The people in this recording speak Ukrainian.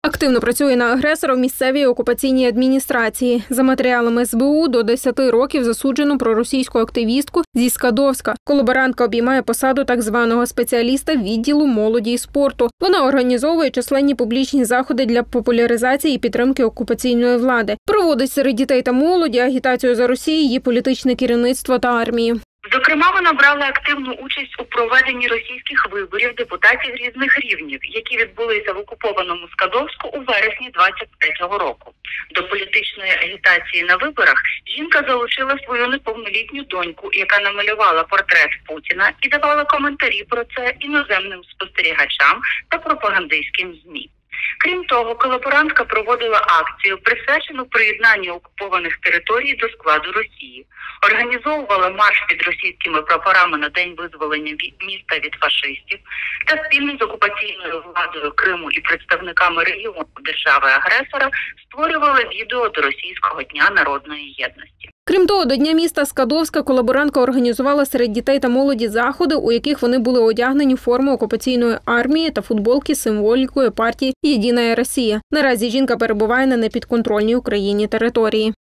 Активно працює на агресора в місцевій окупаційній адміністрації. За матеріалами СБУ, до 10 років засуджену проросійську активістку зі Скадовська. Колаборантка обіймає посаду так званого спеціаліста відділу молоді і спорту. Вона організовує численні публічні заходи для популяризації і підтримки окупаційної влади. Проводить серед дітей та молоді агітацію за Росію, її політичне керівництво та армії. Зокрема, вона брала активну участь у проведенні російських виборів депутатів різних рівнів, які відбулися в окупованому Скадовську у вересні 23-го року. До політичної агітації на виборах жінка залучила свою неповнолітню доньку, яка намалювала портрет Путіна і давала коментарі про це іноземним спостерігачам та пропагандистським ЗМІ. Крім того, колаборантка проводила акцію, присвячену приєднанню окупованих територій до складу Росії, організовувала марш під російськими прапорами на День визволення міста від фашистів та спільно з окупаційною владою Криму і представниками регіону держави-агресора створювала відео до Російського Дня народної єдності. Крім того, до Дня міста Скадовська колаборантка організувала серед дітей та молоді заходи, у яких вони були одягнені в форму окупаційної армії та футболки з символікою партії «Єдина Росія». Наразі жінка перебуває на непідконтрольній Україні території.